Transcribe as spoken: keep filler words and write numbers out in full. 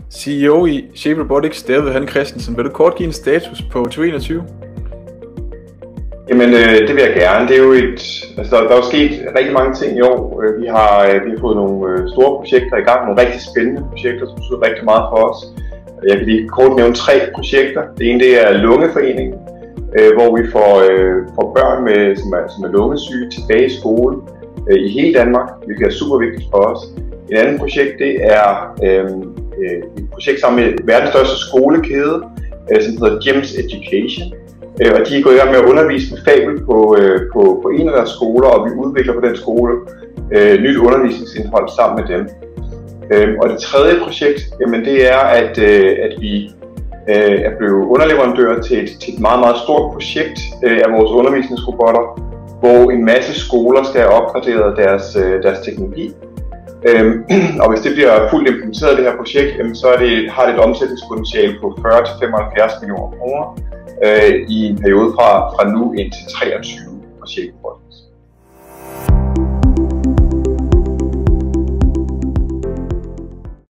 C E O i Shape Robotics, David Hanne Christensen. Vil du kort give en status på tyve enogtyve? Jamen, øh, det vil jeg gerne. Det er jo et, altså, der, der er jo sket rigtig mange ting i år. Vi har, vi har fået nogle øh, store projekter i gang, nogle rigtig spændende projekter, som betyder rigtig meget for os. Jeg kan lige kort nævne tre projekter. Det ene det er Lungeforeningen, øh, hvor vi får, øh, får børn, med, som, er, som er lungesyge, tilbage i skole øh, i hele Danmark, hvilket er super vigtigt for os. Et andet projekt det er øh, et projekt sammen med verdens største skolekæde, øh, som hedder Gems Education. Øh, og de er gået i gang med at undervise med fabel på, øh, på, på en af deres skoler, og vi udvikler på den skole øh, nyt undervisningsindhold sammen med dem. Øh, og det tredje projekt, jamen det er, at, øh, at vi øh, er blevet underleverandør til et, til et meget, meget stort projekt øh, af vores undervisningsrobotter, hvor en masse skoler skal have opgraderet deres, øh, deres teknologi. Øhm, og hvis det bliver fuldt implementeret, det her projekt, jamen, så er det, har det et omsætningspotentiale på fyrre til femoghalvfjerds millioner kroner øh, i en periode fra, fra nu indtil treogtyve projekter.